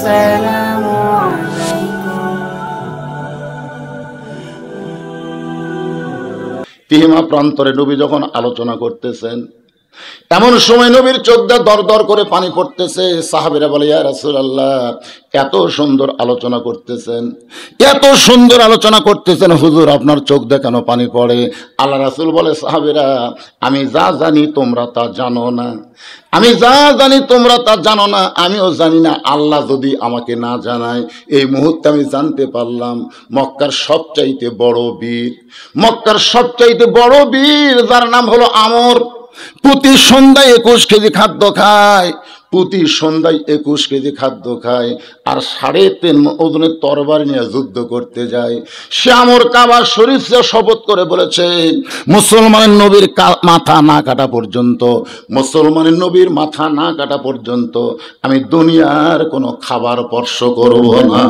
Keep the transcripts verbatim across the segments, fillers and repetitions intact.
আসসালামু আলাইকুম। তিহিমা প্রান্তরে নবী যখন আলোচনা করতেছেন, এমন সময় নবীর চোখ দিয়ে দর দর করে পানি পড়তেছে। সাহাবীরা বলে, ইয়া রাসূলুল্লাহ, এত সুন্দর আলোচনা করতেছেন, এত সুন্দর আলোচনা করতেছেন, হুজুর আপনার চোখ দিয়ে কেন পানি পড়ে? আল্লাহ রাসূল বলে, সাহাবীরা, আমি যা জানি তোমরা তা জানো না, আমি যা জানি তোমরা তা জানো না, আমিও জানি না। আল্লাহ যদি আমাকে না জানায়, এই মুহূর্তে আমি জানতে পারলাম মক্কার সবচাইতে বড় বীর, মক্কার সবচাইতে বড় বীর যার নাম হলো আমর, প্রতি সন্ধ্যায় একুশ কেজি খাদ্য খায়, প্রতি সন্ধ্যায় একুশ কেজি খাদ্য খায়, আর সাড়ে তিন ওজনের তরবারি নিয়ে যুদ্ধ করতে যায়। সে আমর কাবা শরীফ সে শপথ করে বলেছে, মুসলমানের নবীর মাথা না কাটা পর্যন্ত, মুসলমানের নবীর মাথা না কাটা পর্যন্ত আমি দুনিয়ার কোনো খাবার স্পর্শ করব না।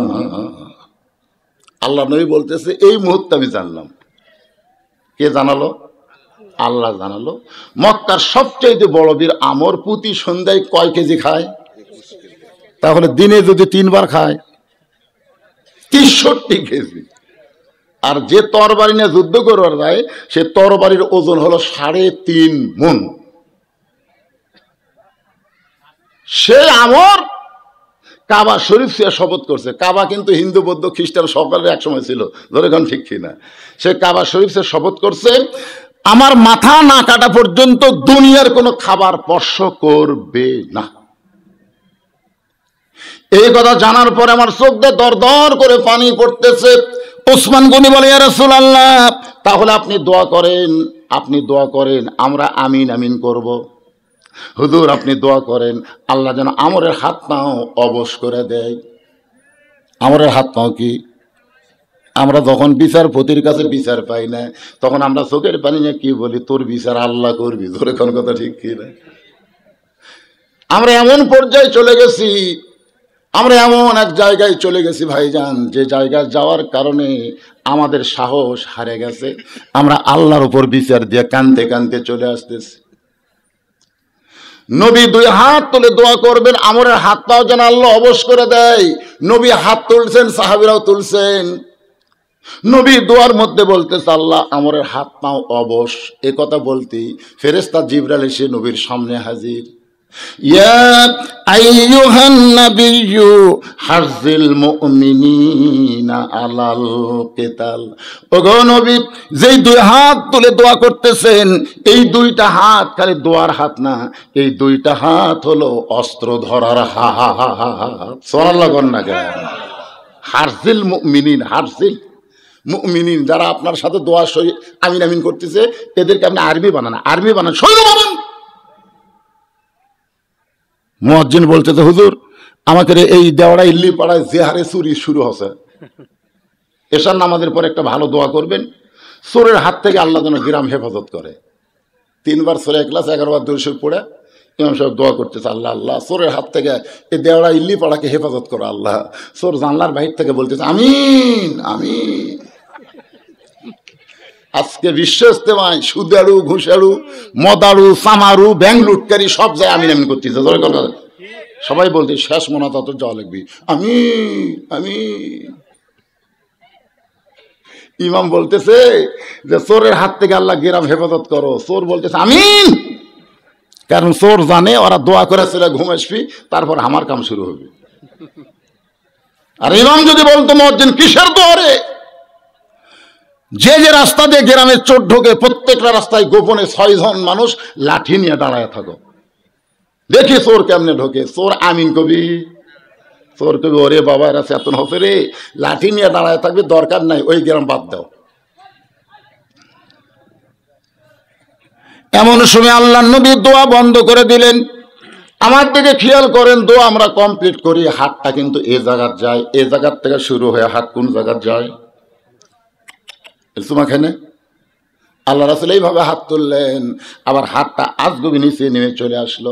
আল্লাহ নবী বলতেছে, এই মুহূর্তে আমি জানলাম। কে জানালো? আল্লাহ জানালো। মক্কার সবচেয়ে বড় বীর আমর প্রতি সন্ধ্যায় কয় কেজি খায়? তাহলে দিনে যদি তিনবার খায়, তেষট্টি কেজি। আর যে তরবারি নিয়ে যুদ্ধ করবার যায়, সে তরবারির ওজন হলো সাড়ে তিন মণ। সে আমর কাবা শরীফ সে শপথ করছে। কাবা কিন্তু হিন্দু বৌদ্ধ খ্রিস্টান সকলের এক সময় ছিল, ধরে এখন ঠিক কিনা। সে কাবা শরীফ সে শপথ করছে, আমার মাথা না কাটা পর্যন্ত দুনিয়ার কোনো খাবার স্পর্শ করবে না। এই কথা জানার পরে আমার চোখ দিয়ে দর দর করে পানি পড়তেছে। ওসমান গনি বলে, ইয়া রাসূলুল্লাহ, তাহলে আপনি দোয়া করেন, আপনি দোয়া করেন, আমরা আমিন আমিন করব। হুজুর আপনি দোয়া করেন আল্লাহ যেন আমরের হাত পাও অবশ করে দেয়। আমরের হাত পাও কি? আমরা যখন বিচারপতির কাছে বিচার পাই না, তখন আমরা চোখের পানি নিয়ে কি বলি? তোর বিচার আল্লাহ করবি। তোর কোন কথা ঠিক কি না? আমরা এমন পর্যায়ে চলে গেছি, আমরা এমন এক জায়গায় চলে গেছি ভাইজান, যে জায়গায় যাওয়ার কারণে আমাদের সাহস হারে গেছে। আমরা আল্লাহর উপর বিচার দিয়ে কানতে কানতে চলে আসতেছি। নবী দুই হাত তুলে দোয়া করবেন, আমরের হাতটাও যেন আল্লাহ অবশ করে দেয়। নবী হাত তুলছেন, সাহাবীরাও তুলছেন। নবী দোয়ার মধ্যে বলতেছে, আল্লাহ আমরের হাত পাও অবশ। এ কথা বলতেই ফেরেশতা জিবরাইল এসে নবীর সামনে হাজির। ইয়া আইয়ুহান নাবিয়্যু হারজিল মুমিনিনা আলাল কিতাল। ওগো নবী, যেই দুই হাত তুলে দোয়া করতেছেন, এই দুইটা হাত খালি দোয়ার হাত না, এই দুইটা হাত হলো অস্ত্র ধরার হাত। সুবহানাল্লাহ কন্যা কে হারজিল মুমিনিন, হারজিল মুমিনিন, যারা আপনার সাথে দোয়া সই আমিন আমিন করতেছে, এদেরকে আপনি আরবি বানান, আরবি বানান, সৈন্য বানান। মুয়াজ্জিন বলতেছে, হুজুর আমাকে এই দেওয়ারা ইল্লি পাড়ায় যে হারে চুরি শুরু হচ্ছে, এশার নামাজের পর একটা ভালো দোয়া করবেন, চোরের হাত থেকে আল্লাহ যেন গ্রাম হেফাজত করে। তিনবার সূরা ইখলাস, এগারো বার দুরূদ শরীফ পড়ে ইমাম সাহেব দোয়া করতেছে, আল্লাহ আল্লাহ চোরের হাত থেকে এই দেওয়ারা ইল্লি পাড়াকে হেফাজত করো আল্লাহ। চোর জানলার বাহির থেকে বলতেছে আমিন আমিন। আজকে বিশ্ব ইস্তেমায় সুদারু, ঘুষারু, মদারু, সামারু, ব্যাংক লুটকারি সব যায় আমিন আমিন করতেছে। সবাই বলতে শেষ মোনাজাত যাওয়া লাগবে, আমিন আমিন। ইমাম বলতেছে যে চোরের হাত থেকে আল্লাহ গ্রাম হেফাজত করো। চোর বলতেছে আমিন, কারণ চোর জানে ওরা দোয়া করেছিল ঘুম আসবি, তারপর আমার কাম শুরু হবে। আর ইমাম যদি বলতো মুয়াজ্জিন কিসের দোয়া রে? যে যে রাস্তা দিয়ে গ্রামের চোর ঢোকে, প্রত্যেকটা রাস্তায় গোপনে ছয়জন মানুষ লাঠি নিয়ে দাঁড়ায় থাকো, দেখি চোর কেমনে ঢোকে। চোর আমিন কবি, চোর কবি ওরে বাবা এরা চেতন হবে রে, লাঠি নিয়ে দাঁড়ায় থাকবে, দরকার নাই, ওই গ্রাম বাদ দাও। এমন সময় আল্লাহ নবী দোয়া বন্ধ করে দিলেন। আমার দিকে খেয়াল করেন, দোয়া আমরা কমপ্লিট করি, হাতটা কিন্তু এ জায়গার যায়, এ জায়গার থেকে শুরু হয়ে হাত কোন জায়গার যায়? তোমাখানে আল্লাহ রাসূল এইভাবে হাত তুললেন, আবার হাতটা আজগুবি নিচে নেমে চলে আসলো।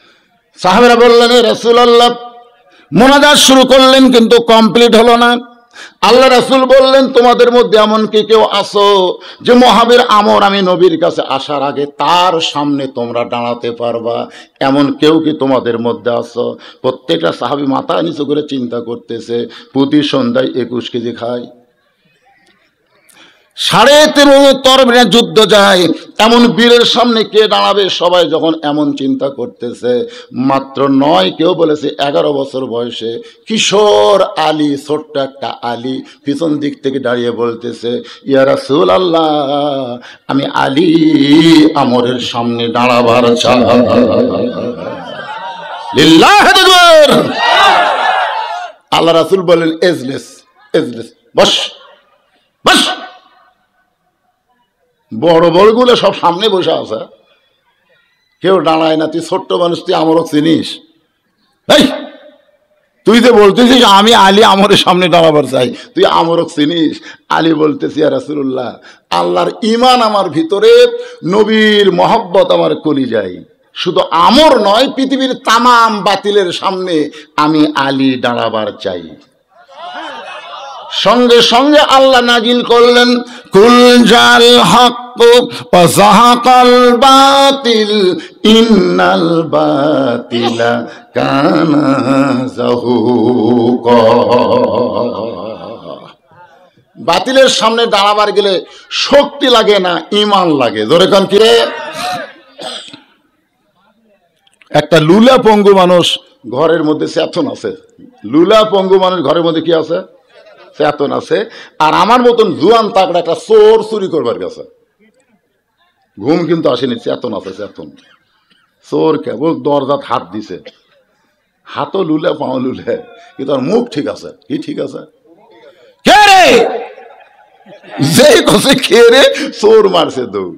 সাহাবারা বললেন, রাসূলুল্লাহ মোনাজাত শুরু করলেন কিন্তু কমপ্লিট হলো না। আল্লাহ রাসূল বললেন, তোমাদের মধ্যে এমন কি কেউ আছো যে মহাবীর আমর আমি নবীর কাছে আসার আগে তার সামনে তোমরা দাঁড়াতে পারবা? এমন কেউ কি তোমাদের মধ্যে আছো? প্রত্যেকটা সাহাবী মাথা নিচু করে চিন্তা করতেছে। প্রতি সন্ধ্যায় একুশ কেজি খায়, সাড়ে তেরো তরবারি যুদ্ধ যায়, এমন বীরের সামনে কে দাঁড়াবে? সবাই যখন এমন চিন্তা করতেছে, মাত্র নয়, কেউ বলেছে এগারো বছর বয়সে কিশোর আলী, ছোট্ট একটা আলী পিছন দিক থেকে দাঁড়িয়ে বলতেছে, ইয়া রাসূলুল্লাহ, আমি আলী আমরের সামনে দাঁড়াবার চাই। লিল্লাহি আকবার। আল্লাহ রাসূল বলেন, এজলিস এজলিস, বস বস। বড় বড়গুলো সব সামনে বসে আছে, কেউ দাঁড়ায় না। তুই ছোট্ট মানুষ, তুই আমরক চিনিস? এই তুই যে বলতেছিস আমি আলী আমরের সামনে দাঁড়াবার চাই, তুই আমরক চিনিস? আলী বলতেছি, ইয়া রাসূলুল্লাহ, আল্লাহর ঈমান আমার ভিতরে, নবীর মহব্বত আমার কলিজায়, শুধু আমর নয়, পৃথিবীর তামাম বাতিলের সামনে আমি আলী দাঁড়াবার চাই। সঙ্গে সঙ্গে আল্লাহ নাজিল করলেন, কুল জাল হক ওয়া যাহাকাল বাতিল ইন্নাল বাতিলা কানা যাহুকা। বাতিলের সামনে দাঁড়াবার গেলে শক্তি লাগে না, ঈমান লাগে। ধরে কান কি রে? একটা লুলা পঙ্গু মানুষ ঘরের মধ্যে চেতন আছে। লুলা পঙ্গু মানুষ ঘরের মধ্যে কি আছে? চেতন আছে। আর আমার মতন জুয়ান তাকড়া একটা চোর চুরি করবার গেছে, ঘুম কিন্তু আসেনি, চেতন আছে। চেতন চোর কেবল দরজাত হাত দিছে, হাতও লুলে পাও লুলে, কিন্তু আর মুখ ঠিক আছে। কি ঠিক আছে? কে রে? যে কছে কে রে, চোর মারছে দৌড়।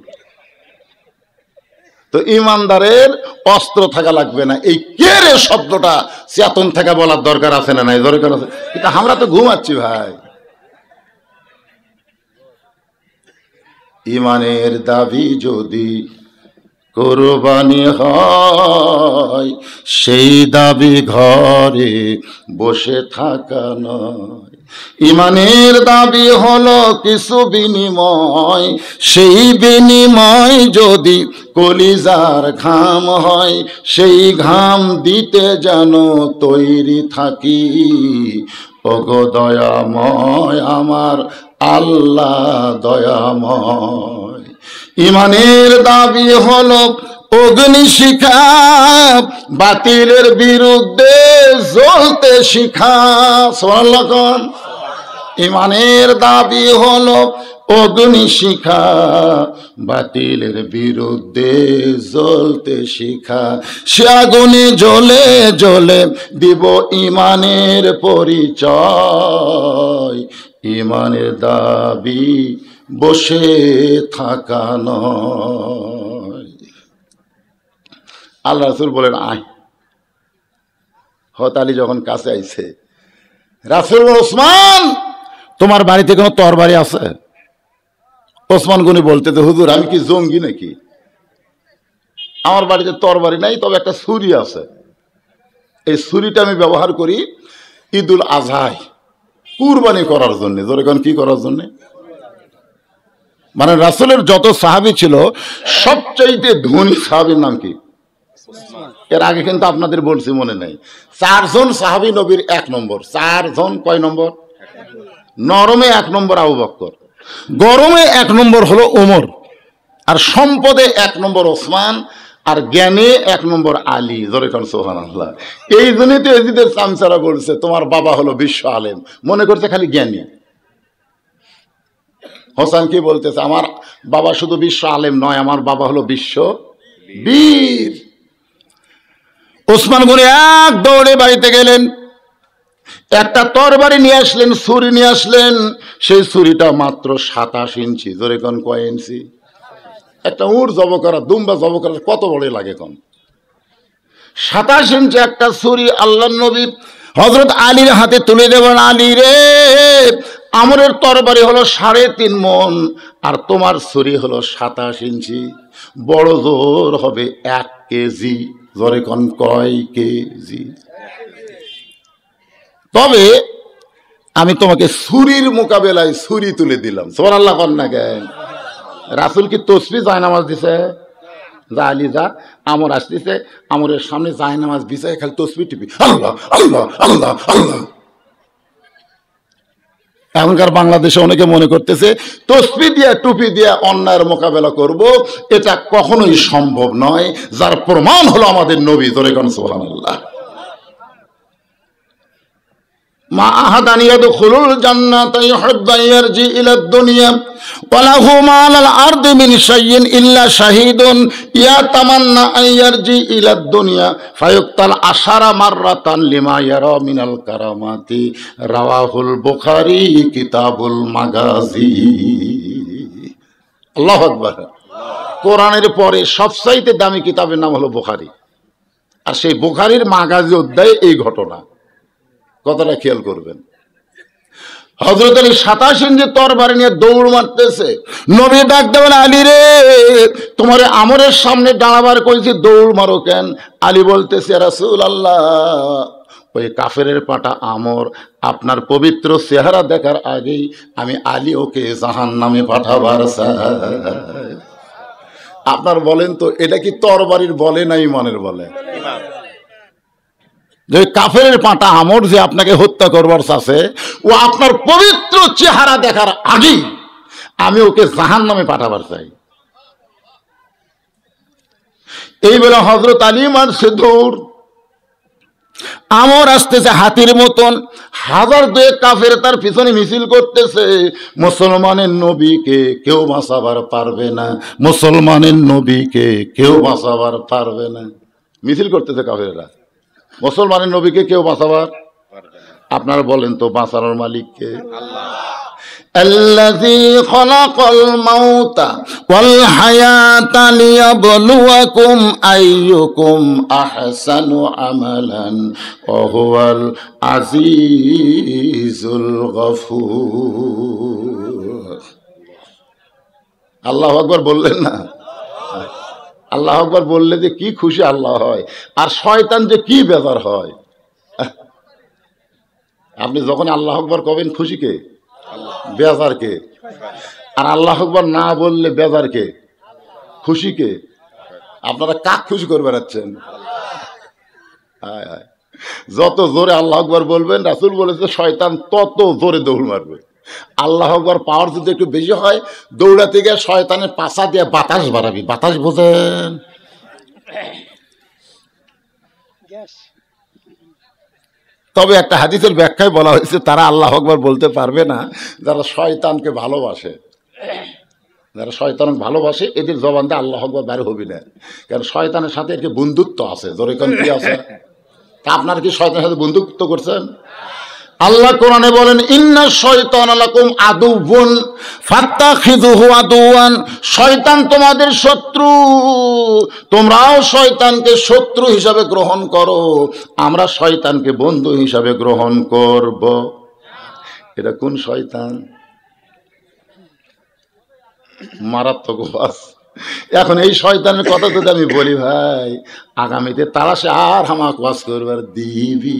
তো ইমানদারের অস্ত্র থাকা লাগবে না, এই কে রে শব্দটা চেতন থেকে বলার দরকার আছে না নাই? দরকার আছে। কিন্তু আমরা তো ঘুমাচ্ছি ভাই। ইমানের দাবি যদি কোরবানি হয়, সেই দাবি ঘরে বসে থাকা নয়। ইমানের দাবি হলো কিছু বিনিময়, সেই বিনিময় যদি কলিজার ঘাম হয়, সেই ঘাম দিতে যেন তৈরি থাকি। ওগো দয়াময় আমার আল্লাহ দয়াময়। ইমানের দাবি হলো অগ্নিশিখা, বাতিলের বিরুদ্ধে জ্বলতে শিখা। সুবহানাল্লাহ। ইমানের দাবি হলো অগ্নিশিখা, বাতিলের বিরুদ্ধে জ্বলতে শিখা। সে আগুনে জ্বলে জ্বলে দিব ইমানের পরিচয়। ইমানের দাবি বসে থাকা নয়। আল্লাহ রাসূল বলেন, আয়। হযরত আলী যখন কাছে আইছে, রাসূল, ওসমান তোমার বাড়িতে কোনো তরবারি আছে? ওসমান গনি বলতে, হুজুর আমি কি জঙ্গি নাকি? আমার বাড়িতে তরবারি নাই, তবে একটা ছুরি আছে। এই ছুরিটা আমি ব্যবহার করি ঈদুল আজহায় কুরবানি করার জন্য। যেরকম কি করার জন্য? মানে রাসূলের যত সাহাবী ছিল, সবচাইতে ধনী সাহাবীর নাম কি? এর আগে কিন্তু আপনাদের বলছি, মনে নাই। চারজন সাহাবী নবীর এক নম্বর। চারজন কয় নম্বর? নরমে এক নম্বর আবু বকর, গরমে এক নম্বর হলো ওমর, আর সম্পদে এক নম্বর ওসমান, আর জ্ঞানে এক নম্বর আলী। জোরে কোন সুবহানাল্লাহ। এই জন্যই তো এজিদের চামচারা বলছে তোমার বাবা হলো বিশ্ব আলেম, মনে করছে খালি জ্ঞানী। হোসেন কি বলতেছে, আমার বাবা শুধু বিশ্ব আলেম নয়, আমার বাবা হলো বিশ্ব বীর। ওসমান গনি এক দৌড়ে বাড়িতে গেলেন, একটা তরবারি নিয়ে আসলেন, ছুরি নিয়ে আসলেন। সেই ছুরিটা মাত্র সাতাশ ইঞ্চি। জোরে কোন কয় ইঞ্চি? একটা উট জব করা, দুম্বা জব করা কত বড় লাগে কোন? সাতাশ ইঞ্চি একটা ছুরি আল্লাহর নবী হযরত আলীর হাতে তুলে দেবেন। আলী রে, আমরের তরবারি হলো সাড়ে তিন মন, আর তোমার ছুরি হলো সাতাশ ইঞ্চি, বড় জোর হবে এক কেজি। জোরে কোন কয় কেজি? তবে আমি তোমাকে ছুরির মোকাবেলায় ছুরি তুলে দিলাম। সুবহানাল্লাহ কর না কে? রাসূল কি তসবিহ জায়নামাজ দিছে? যা আলী যা, আমর আসতেছে, আমরের সামনে জায়নামাজ বিছায় খালি তসবিহ টিপি, আল্লাহ আল্লাহ আল্লাহ আল্লাহ। এখনকার বাংলাদেশে অনেকে মনে করতেছে তসবিহ দিয়ে টুপি দিয়ে অন্যায়ের মোকাবেলা করব, এটা কখনোই সম্ভব নয়। যার প্রমাণ হলো আমাদের নবী। জোরে কোন সুবহানাল্লাহ। মা আহাদান ইয়াদখুলুল জান্নাতা ইউহিব্বু ইয়ারজি ইলা দুনিয়া ওয়া লাহু মা আলাল আরদি মিন শাইইন ইল্লা শাহীদুন ইয়াতামান্না আন ইয়ারজি ইলা দুনিয়া ফায়ুক্তাল আশারা মাররাতান লিমা ইয়ারা মিনাল কারামাতি। রাওয়াহুল বুখারী কিতাবুল মাগাজি। আল্লাহু আকবার। কোরআনের পরে সবচাইতে দামি কিতাবের নাম হলো বুখারী, আর সেই বুখারীর মাগাজি অধ্যায়ে এই ঘটনা। কথাটা খেয়াল করবেন। হযরত আলী সাতাশ ইঞ্চি তরবারি নিয়ে দৌড় মারতেছে। নবী ডাক দেবেন, আলী রে, তোমারে আমরের সামনে দাঁড়াবার কইছি, দৌড় মারো কেন? আলী বলতেছে, ইয়া রাসূলুল্লাহ, ওই কাফেরের পাটা আমর আপনার পবিত্র চেহারা দেখার আগেই আমি আলী ওকে জাহান্নামে পাঠাবার চাই। আপনার বলেন তো, এটা কি তরবারির বলে না ইমানের বলে? যে কাফেরের পাটা আমর যে আপনাকে হত্যা করবার চাচ্ছে, ও আপনার পবিত্র চেহারা দেখার আগেই আমি ওকে জাহান্নামে পাঠাবার চাই। এই বলে হযরত আলী মারছে দৌড়। আমর আসতেছে হাতির মতন, হাজার দুয়েক কাফের তার পিছনে মিছিল করতেছে। মুসলমানের নবীকে কেউ বাঁচাবার পারবে না, মুসলমানের নবীকে কেউ বাঁচাবার পারবে না। মিছিল করতেছে কাফেররা, মুসলমানের নবীকে কেউ বাঁচাবার। আপনারা বলেন তো, বাঁচানোর মালিককে? আল্লাযী খালাকাল মাউতা ওয়াল হায়াতা লিয়াবলুয়াকুম আইয়ুকুম আহসানু আমালান ওয়া হুয়াল আজিজুল গফুর। আল্লাহু আকবার বললেন না? আল্লাহু আকবার বললে যে কি খুশি আল্লাহ হয়, আর শয়তান যে কি বেজার হয়। আপনি যখন আল্লাহু আকবার কবেন, খুশি কে? বেজার কে? আর আল্লাহু আকবার না বললে বেজার কে, খুশি কে? আপনারা কাক খুশি করে বেড়াচ্ছেন? যত জোরে আল্লাহু আকবার বলবেন, রাসূল বলেছে শয়তান তত জোরে দৌড় মারবে। আল্লাহু আকবার পাওয়ার যদি একটু বেশি হয়, দৌড়াতে গিয়ে শয়তানের পাছা দিয়ে বাতাস বাড়াবি। বাতাস বোঝেন? তবে একটা হাদিসের ব্যাখ্যায় বলা হয়েছে, তারা আল্লাহু আকবার বলতে পারবে না যারা শয়তানকে ভালোবাসে। যারা শয়তানকে ভালোবাসে এদের জবান দিয়ে আল্লাহু আকবার বের হবে না, কারণ শয়তানের সাথে এর বন্ধুত্ব আছে। জোরে কোন কি আছে? তা আপনার কি শয়তানের সাথে বন্ধুত্ব করছেন? আল্লাহ কোরআনে বলেন, ইন্না শাইতানা লাকুম আদুউন ফাত্তাখিযুহু আদুওয়ান। শয়তান তোমাদের শত্রু, তোমরাও শয়তানকে শত্রু হিসাবে গ্রহণ করো। আমরা শয়তানকে বন্ধু হিসাবে গ্রহণ করব। এটা কোন শয়তান? মারাত্মক ওয়াজ। এখন এই শয়তানের কথা যদি আমি বলি, ভাই আগামীতে তারা সে আর হামাক ওয়াজ করবার দিবি।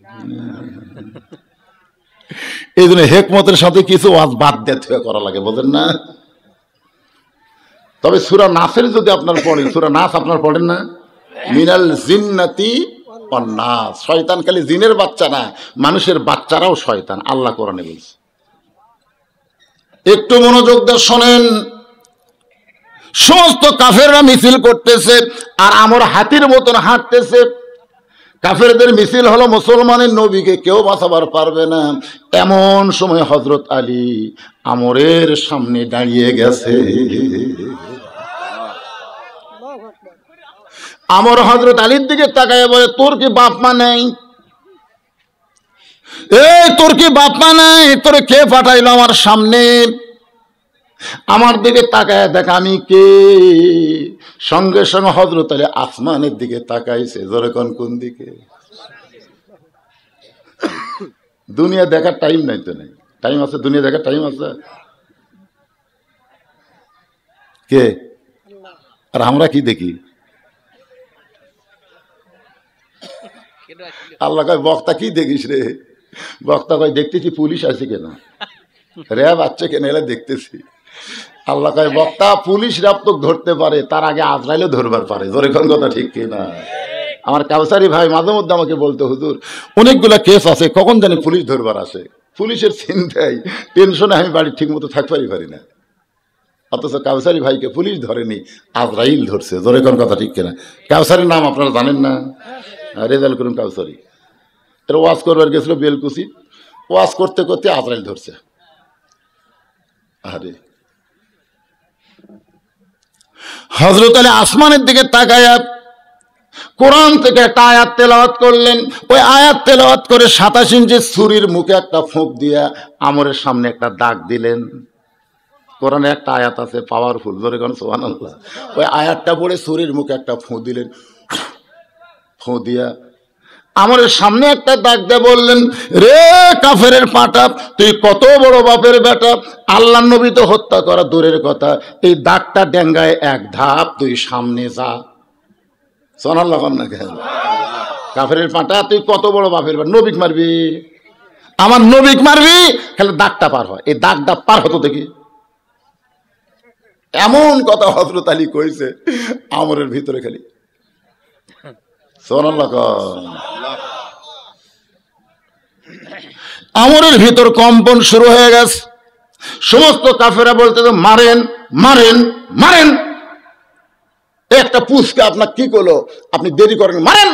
এই জন্য হেকমতের সাথে কিছু ওয়াজ বাদ দিয়ে করা লাগে, বোঝেন না? তবে সূরা নাসের যদি আপনার পড়েন, সূরা নাস আপনার পড়েন না? মিনাল জিন্নাতি ওয়ান নাস। শয়তান খালি জিনের বাচ্চা না, মানুষের বাচ্চারাও শয়তান, আল্লাহ কোরআনে বলছে। একটু মনোযোগ দিয়ে শোনেন। সমস্ত কাফেররা মিছিল করতেছে, আর আমর হাতির মতন হাঁটতেছে। কাফেরদের মিছিল হলো মুসলমানের নবীকে কেউ বাঁচাবার পারবে না। এমন সময় হযরত আলী আমরের সামনে দাঁড়িয়ে গেছে। আমর হযরত আলীর দিকে তাকায় বলে, তোর কি বাপ মা নেই? এই তোর কি বাপ মা নাই? তোরে কে পাঠাইলো আমার সামনে? আমার দিকে তাকায় দেখ আমি কে। সঙ্গে সঙ্গে হযরত আলী আসমানের দিকে তাকাইছে। জোরে কোন কোন দিকে? দুনিয়া দেখার টাইম নাই তো? নাই টাইম আছে? দুনিয়া দেখার টাইম আছে? কে? আর আমরা কি দেখি? আল্লাহ কয়, বক্তা কি দেখিস রে? বক্তা কয় দেখতেছি পুলিশ আছে কেনা, র্যাব আছে কেনা, এলে দেখতেছি। আল্লাহ কয় বক্তা পুলিশ র্যাব তো ধরতে পারে, তার আগে আজরাইলও ধরবার পারে। জোরে কোন কথা ঠিক কিনা? আমার কাউসারি ভাই মাঝে মধ্যে আমাকে বলতে, হুজুর অনেকগুলা কেস আছে, কখন জানি পুলিশ ধরবার আসে। পুলিশের চিন্তায় টেনশনে আমি বাড়ি ঠিক মতো থাকতে পারি না, অথচ কাউসারি ভাইকে পুলিশ ধরেনি, আজরাইল ধরছে। জোরে কোন কথা ঠিক কিনা? কাউসারির নাম আপনারা জানেন না? রেজাল করিম কাউসারি। এর ওয়াজ করবার গেছিল বেলকুচি, ওয়াজ করতে করতে আজরাইল ধরছে। আরে হযরত আলী আসমানের দিকে তাকায়া কোরআন থেকে একটা আয়াত তেলাওয়াত করলেন। ওই আয়াত তেলাওয়াত করে সাতাশ ইঞ্চি ছুরির মুখে একটা ফোঁক দিয়া আমরের সামনে একটা দাগ দিলেন। কোরআনে একটা আয়াত আছে পাওয়ারফুল, জোরে কোন সুবহানাল্লাহ। ওই আয়াতটা পড়ে ছুরির মুখে একটা ফোঁ দিলেন। ফোঁ দিয়া আমরের সামনে একটা দাগ দিয়ে বললেন, রে কাফেরের পাটা, তুই কত বড় বাপের বেটা, আল্লাহ নবী তো হত্যা করা দূরের কথা, এই দাগটা ডেঙ্গায় এক ধাপ তুই সামনে যা। সুবহানাল্লাহ না কেন? কাফেরের পাটা, তুই কত বড় বাপের বেটা, নবীক মারবি, আমার নবীক মারবি, খালি দাগটা পার হয়, এই দাগটা পার হতো দেখি। এমন কথা হযরত আলী কইছে আমরের ভিতরে খালি সুবহানাল্লাহ, আমরের ভিতর কম্পন শুরু হয়ে গেছে। সমস্ত কাফেরা বলতে মারেন মারেন মারেন, একটা পুষকে আপনার কি করলো, আপনি দেরি করেন, মারেন।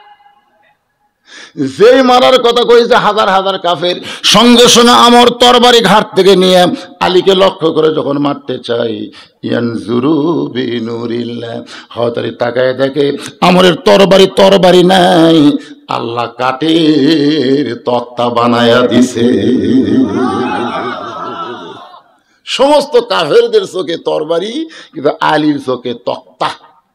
যেই মারার কথা কইছে হাজার হাজার কাফের সঙ্গে সঙ্গে আমর তরবারি ঘাট থেকে নিয়ে আলীকে লক্ষ্য করে যখন মারতে চাই, ইয়ানজুরু বিনুরিল্লাহ, হযরত আলী তাকায় দেখে আমরের তরবারি তরবারি নাই, আল্লাহ কাঠের তক্তা বানায়া দিছে। সমস্ত কাফেরদের চোখে তরবারি, কিন্তু আলীর চোখে তক্তা।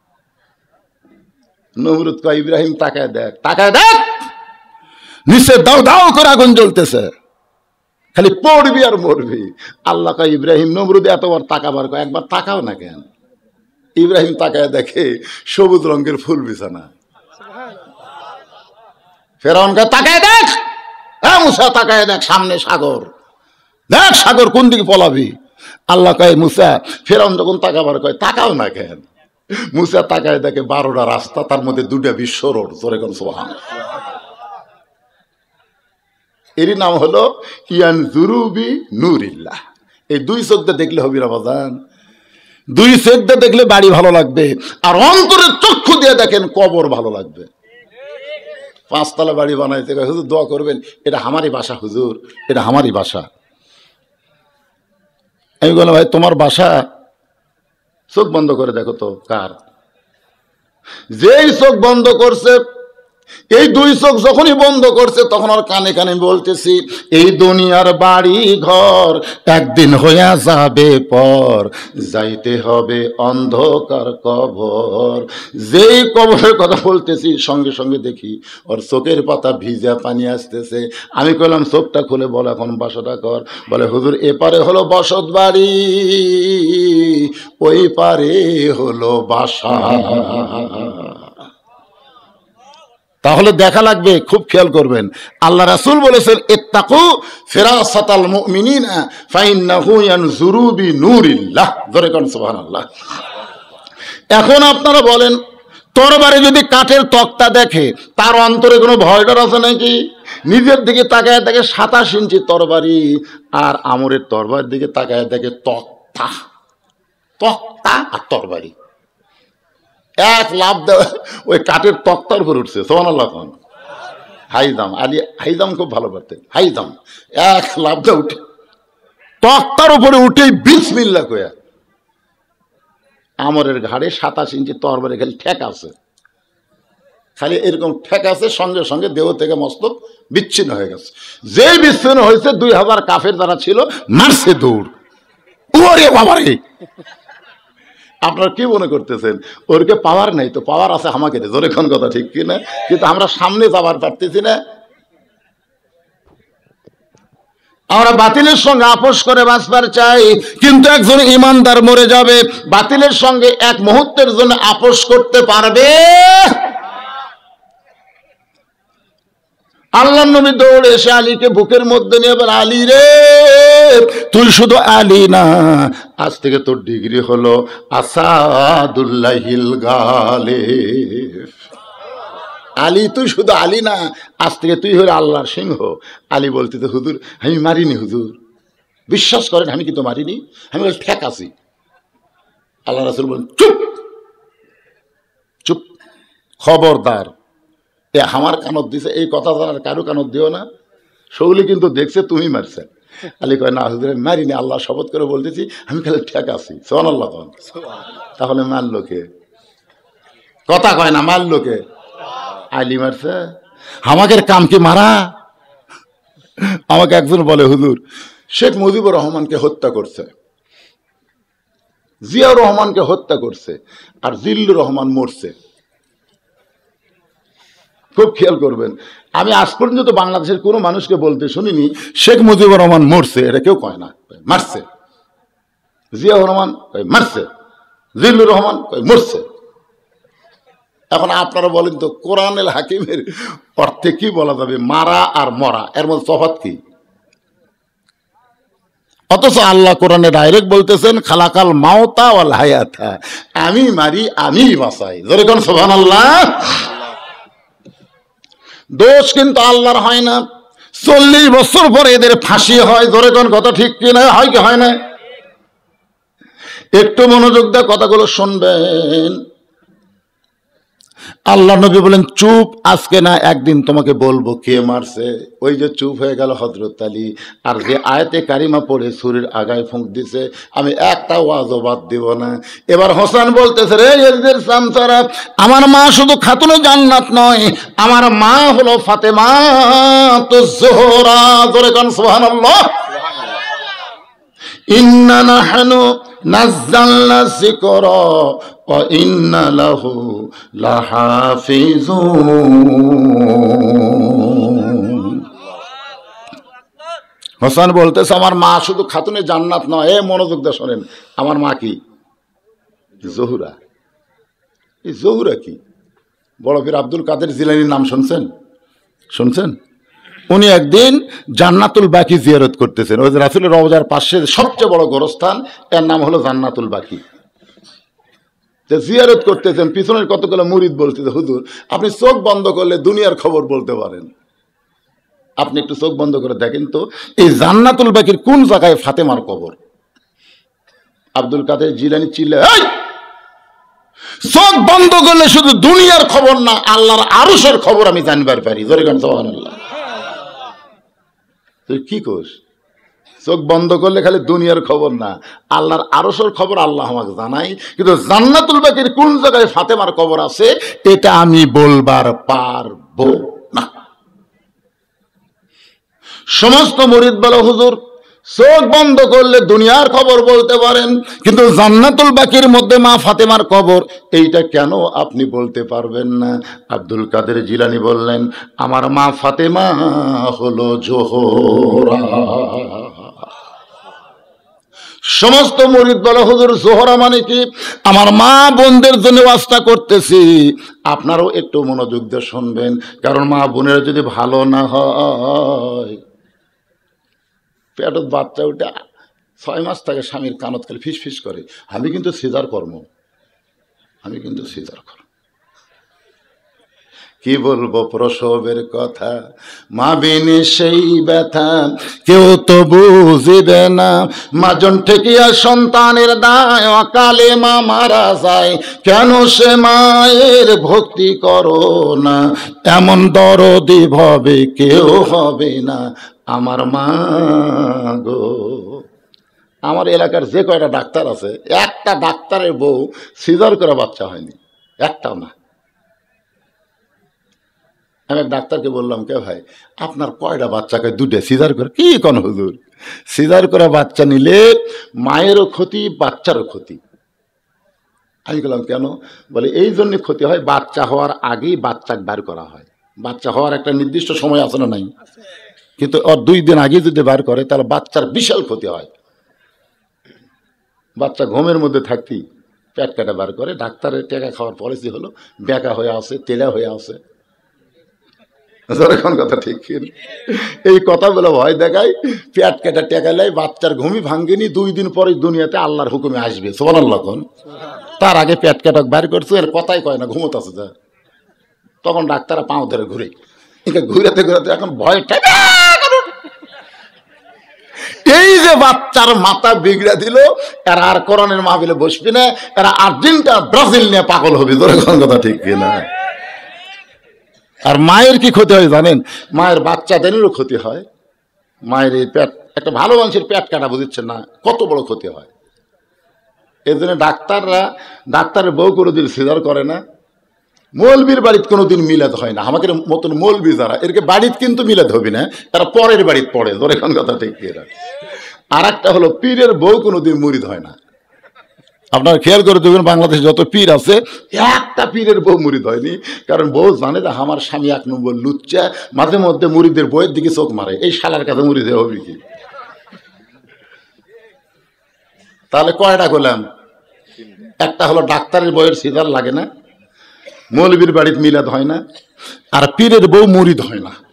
নমরুদ কয়, ইব্রাহিম তাকায় দেখ, তাকায় দেখ, নিচে দাও দাও করে আগুন জ্বলতেছে, খালি পড়বি আর মরবি। আল্লাহ কয়, ইব্রাহিম নমরুদ এতবার তাকাবার কয়, একবার তাকাও না কেন? ইব্রাহিম তাকায় দেখে সবুজ রঙের ফুল বিছানা। ফেরাউন কয়, তাকায় দেখ, হ্যাঁ মুসা তাকায় দেখ, সামনে সাগর, দেখ সাগর কোন দিকে পলাবি। আল্লাহ কয়, মুসা, ফেরাউন যখন তাকাবার কয় তাকাও না কেন? মুসা তাকায় দেখে বারোটা রাস্তা, তার মধ্যে দুটা বিশ্ব রোড। জোরে কোন সুবহানাল্লাহ। এরই নাম হলো ইয়ানজুরু বিনুরিল্লাহ। এই দুই চোখটা দেখলে হবে রমাজান, দুই চোখটা দেখলে বাড়ি ভালো লাগবে, আর অন্তরের চক্ষু দিয়ে দেখেন কবর ভালো লাগবে। পাঁচতলা বাড়ি বানাইতে হুজুর দোয়া করবেন, এটা আমারই বাসা হুজুর, এটা আমারই বাসা। আমি বললাম, ভাই তোমার বাসা, চোখ বন্ধ করে দেখো তো কার। যেই চোখ বন্ধ করছে, এই দুই চোখ যখনই বন্ধ করছে, তখন আর কানে কানে বলতেছি, এই দুনিয়ার বাড়ি ঘর একদিন হইয়া যাবে পর, যাইতে হবে অন্ধকার কবর। যেই কবরের কথা বলতেছি, সঙ্গে সঙ্গে দেখি ওর চোখের পাতা ভিজা পানি আসতেছে। আমি কইলাম, চোখটা খুলে বল এখন বাসাটা কর। বলে, হুজুর এপারে হলো বসত বাড়ি, ওই পারে হলো বাসা। তাহলে দেখা লাগবে, খুব খেয়াল করবেন। আল্লাহ রাসূল বলেছেন, ইত্তাকু ফিরাসাতাল মুমিনিনা ফাইন্নাহু ইয়ানজুরু বিনুরিল্লাহ। জোরে কোন সুবহানাল্লাহ। এখন আপনারা বলেন, তরবারি যদি কাঠের তক্তা দেখে, তার অন্তরে কোনো ভয় ডর আছে নাকি? নিজের দিকে তাকায় দেখে সাতাশ ইঞ্চি তরবারি, আর আমরের তরবারির দিকে তাকায় দেখে তক্তা, তক্তা আর তরবারি। এক লাভ দেওয়া ওই কাঠের তক্তার উপর উঠছে। সুবহানাল্লাহ। হাইজাম আলী হাইজাম খুব ভালো পারতেন। হাইজাম এক লাভ দেওয়া উঠে তক্তার উপরে উঠেই বিসমিল্লাহ কয়া আমরের ঘাড়ে সাতাশ ইঞ্চি তরবারি খালি ঠেক আছে, খালি এরকম ঠেক আছে, সঙ্গে সঙ্গে দেহ থেকে মস্তক বিচ্ছিন্ন হয়ে গেছে। যেই বিচ্ছিন্ন হয়েছে, দুই হাজার কাফের যারা ছিল মারছে দৌড়। ওরে বাবারে, আপনারা কি মনে করতেছেন ওরকে পাওয়ার নাই? তো পাওয়ার আছে আমাকে, জোরে কোন কথা ঠিক কিনা? কিন্তু আমরা সামনে যাবার পারতেছি না। আমরা বাতিলের সঙ্গে আপোষ করে বাঁচবার চাই, কিন্তু একজন ইমানদার মরে যাবে, বাতিলের সঙ্গে এক মুহূর্তের জন্য আপোষ করতে পারবে? আল্লাহ নবী দৌড়ে এসে আলীকে বুকের মধ্যে নিয়ে বলে, আলী রে, তুই শুধু আলী না, আজ থেকে তোর ডিগ্রি হলো আসাদুল্লাহিল গালিব। আলী, তুই শুধু আলী না, আজ থেকে তুই হলো আল্লাহর সিংহ। আলী বলতে, তো হুজুর আমি মারিনি, হুজুর বিশ্বাস করেন আমি কিন্তু মারিনি, আমি ঠেক আছি। আল্লাহ রাসূল বলেন, চুপ চুপ, খবরদার, এ আমার কানত দিছে, এই কথা জানার কারো কানত দিও না। সৌলি কিন্তু দেখছে তুমি মারছে। আলী কয়, না হুজুর আমি মারিনি, আল্লাহ শপথ করে বলতেছি আমি খালি ঠেক আছি। সুবহানাল্লাহ। তাহলে মারলো কে? কথা কয় না, মারলো কে? আলী মারছে। আমাদের কাম কি মারা? আমাকে একজন বলে, হুজুর শেখ মুজিবুর রহমানকে হত্যা করছে, জিয়াউর রহমানকে হত্যা করছে, আর জিল্লুর রহমান মরছে। খুব খেয়াল করবেন, আমি আজ পর্যন্ত বাংলাদেশের কোনো মানুষকে বলতে শুনিনি শেখ মুজিবুর রহমান মরছে, এটা কেউ কয় না, মারছে। জিয়াউর রহমান মারছে, জিল্লুর রহমান মরছে। এখন আপনারা বলেন তো, কোরআনুল হাকিমের অর্থে কি বলা যাবে? মারা আর মরা, এর মধ্যে তফাৎ কি? অথচ আল্লাহ কোরআনে ডাইরেক্ট বলতেছেন, খালাকাল মাউতা ওয়াল হায়াতা, আমি মারি আমি বাঁচাই। জোরে কোন সুবহানাল্লাহ। দোষ কিন্তু আল্লাহর হয় না। চল্লিশ বছর পরে এদের ফাঁসি হয়। জোরে কোন কথা ঠিক কিনা? হয় কি হয় না? একটু মনোযোগ দিয়ে কথাগুলো শুনবেন। আল্লাহ নবী বলেন, চুপ, আজকে না একদিন তোমাকে বলবো কে মারছে। ওই যে চুপ হয়ে গেল হযরত আলী। আর যে আয়াতে কারিমা পড়ে ছুরির আগায় ফুঁক দিছে, আমি একটা ওয়াজও বাদ দিব না। এবার হোসেন বলতেছে, রে এদের সামসারা, আমার মা শুধু খাতুনে জান্নাত নয়, আমার মা হলো ফাতেমা তো জোহরা। জোরে কান সুবহানাল্লাহ। ইন্না নাহনু নাযালনা যিকরা ওয়া ইন্না লাহু লাহাফিজুন। হোসেন বলতেছে, আমার মা শুধু খাতুনে জান্নাত নয়। এ মনোযোগ দিয়ে শোনেন, আমার মা কি? জহুরা। এই জহুরা কি? বড় পীর আব্দুল কাদের জিলানীর নাম শুনছেন? শুনছেন? উনি একদিন জান্নাতুল বাকি জিয়ারত করতেছেন। ওই যে রাসূলের রওজার পাশে সবচেয়ে বড় গোরস্থান, এর নাম হলো জান্নাতুল বাকি। জিয়ারত করতেছেন, পিছনের কতগুলো মুরিদ বলতেছে, হুজুর আপনি চোখ বন্ধ করলে দুনিয়ার খবর বলতে পারেন। আপনি একটু চোখ বন্ধ করে দেখেন তো, এই জান্নাতুল বাকির কোন জায়গায় ফাতেমার কবর? আব্দুল কাদের জিলানী চিল্লে, এই চোখ বন্ধ করলে শুধু দুনিয়ার খবর না, আল্লাহর আরশের খবর আমি জানবার পারি। জোরে গান সুবহানাল্লাহ। তুই কি কোস? চোখ বন্ধ করলে খালি দুনিয়ার খবর না, আল্লাহর আরশের খবর আল্লাহ আমাকে জানাই, কিন্তু জান্নাতুল বাকির কোন জায়গায় ফাতেমার কবর আছে এটা আমি বলবার পারবো না। সমস্ত মুরিদ বলে, হুজুর চোখ বন্ধ করলে দুনিয়ার খবর বলতে পারেন, কিন্তু জান্নাতুল বাকির মধ্যে মা ফাতেমার কবর, এইটা কেন আপনি বলতে পারবেন না? আব্দুল কাদের জিলানী বললেন, আমার মা ফাতেমা হলো জোহরা। সমস্ত মুরিদ বলে, হুজুর জোহরা মানে কি? আমার মা বোনদের জন্য ওয়াস্তা করতেছি, আপনারাও একটু মনোযোগ দিয়ে শুনবেন, কারণ মা বোনের যদি ভালো না হয়, পেটত বাচ্চা উঠে ছয় মাস থাকে, স্বামীর কানত খালি ফিস ফিস করে, আমি কিন্তু সিজার কর্ম, আমি কিন্তু সিজার কর্ম। কি বলবো প্রসবের কথা, মা বিনে সেই ব্যথা কেউ তো বুঝিবে না। মাজন ঠেকিয়া সন্তানের দায়, অকালে মা মারা যায়, কেন সে মায়ের ভক্তি করো না। এমন দরদি ভবে কেউ হবে না আমার মা গো। আমার এলাকার যে কয়টা ডাক্তার আছে, একটা ডাক্তারের বউ সিজার করে বাচ্চা হয়নি, একটাও না। আমি এক ডাক্তারকে বললাম, কে ভাই আপনার কয়টা বাচ্চাকে? দুটো। সিজার করে? কি কোন হুজুর, সিজার করে বাচ্চা নিলে মায়েরও ক্ষতি, বাচ্চারও ক্ষতি। আমি বললাম কেন? বলে এই জন্য ক্ষতি হয়, বাচ্চা হওয়ার আগেই বাচ্চাকে বার করা হয়। বাচ্চা হওয়ার একটা নির্দিষ্ট সময় আছে না নাই? কিন্তু ওর দুই দিন আগে যদি বার করে তাহলে বাচ্চার বিশাল ক্ষতি হয়। বাচ্চা ঘুমের মধ্যে থাকতেই পেট কাটা বার করে। ডাক্তারের টাকা খাওয়ার পলিসি হলো বেঁকা হয়ে আছে, তেলা হয়ে আছে। এখন কথা ঠিক কিনা? এই কথা বলে ভয় দেখায়, পেট কেটে টেকালাই, বাচ্চার ঘুমি ভাঙ্গেনি, দুই দিন পরে দুনিয়াতে আল্লাহর হুকুমে আসবে। সুবহানাল্লাহ কোন, তার আগে পেট কেটক বাইর করছে, এর কথাই কয় না, ঘুমোতেছে যা। তখন ডাক্তাররা পাও ধরে ঘুরে, ঘুরাতে ঘুরাতে এখন ভয় ঠেকা। এই যে বাচ্চার মাথা বিগড়ে দিল, এরা আর কোরআনের মাহফিলে বসবি না, এরা আর্জেন্টিনা ব্রাজিল নিয়ে পাগল হবে। ধরে কোন কথা ঠিক কিনা? আর মায়ের কি ক্ষতি হয় জানেন? মায়ের বাচ্চাদেরও ক্ষতি হয়। মায়ের এই পেট, একটা ভালো মানুষের পেট কাটা, বুঝছেন না কত বড় ক্ষতি হয়। এই জন্য ডাক্তাররা, ডাক্তারের বউ কোনোদিন সিজার করে না, মৌলবীর বাড়িতে কোনোদিন মিলাদ হয় না। আমাদের মতন মৌলবী যারা, এরকে বাড়িতে কিন্তু মিলাদ হবে না, তারা পরের বাড়িতে পড়ে। ধরে কোন কথা ঠিক কিনা? আর একটা হলো পীরের বউ কোনোদিন মুরিদ হয় না। আপনারা খেয়াল করে দেখবেন, বাংলাদেশে যত পীর আছে, একটা পীরের বউ মুরিদ হয়নি। কারণ বউ জানে যে আমার স্বামী এক নম্বর লুচ্চা, মাঝে মধ্যে মুরিদের বইয়ের দিকে চোখ মারে, এই শালার কাছে মুরিদ হবে কি? তাহলে কয়টা করলাম? একটা হলো ডাক্তারের বইয়ের সিজার লাগে না, মৌলবীর বাড়িতে মিলাদ হয় না, আর পীরের বউ মুরিদ হয় না।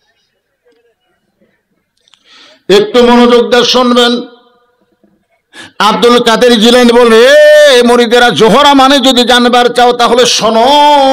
একটু মনোযোগ দিয়ে শুনবেন। আব্দুল কাদের জিলানী বলে, এ মুরিদেরা, জোহরা মানে যদি জানবার চাও তাহলে শোনো।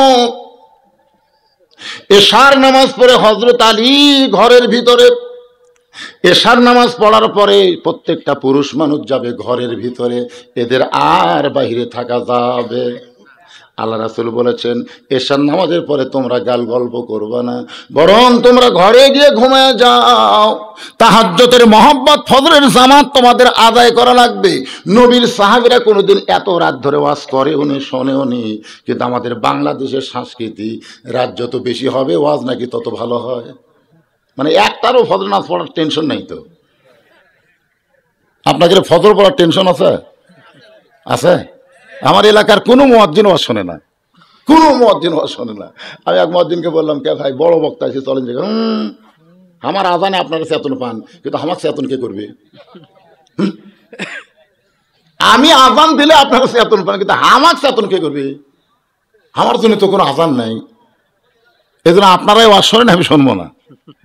এশার নামাজ পড়ে হযরত আলী ঘরের ভিতরে, এশার নামাজ পড়ার পরে প্রত্যেকটা পুরুষ মানুষ যাবে ঘরের ভিতরে, এদের আর বাহিরে থাকা যাবে। আল্লাহ রাসূল বলেছেন, এশার নামাজের পরে তোমরা গাল গল্প করবে না, বরং তোমরা ঘরে গিয়ে ঘুমিয়ে যাও। তাহাজ্জুদের মহব্বত, ফজরের জামাত তোমাদের আদায় করা লাগবে। নবীর সাহাবীরা কোনোদিন এত রাত ধরে ওয়াজ করে উনি শোনেও নি। কিন্তু আমাদের বাংলাদেশের সংস্কৃতি, রাত যত বেশি হবে ওয়াজ নাকি তত ভালো হয়। মানে একটারও ফজর নামাজ পড়ার টেনশন নাই তো। আপনাদের ফজর পড়ার টেনশন আছে? আছে? আমার এলাকার কোনো মুয়াজ্জিন ওয়াজ শোনে না, কোনো মুয়াজ্জিন ওয়াজ শোনে না। আমি এক মুয়াজ্জিনকে বললাম, কে ভাই বড় বক্তা আছে, চলেন যে। হুম, আমার আজানে আপনারা চেতন পান, কিন্তু আমার চেতন কে করবে? আমি আজান দিলে আপনারা চেতন পান, কিন্তু আমার চেতন কে করবে? আমার জন্য তো কোনো আজান নাই। এই জন্য আপনারাই ওয়াজ শোনেন, আমি শুনবো না।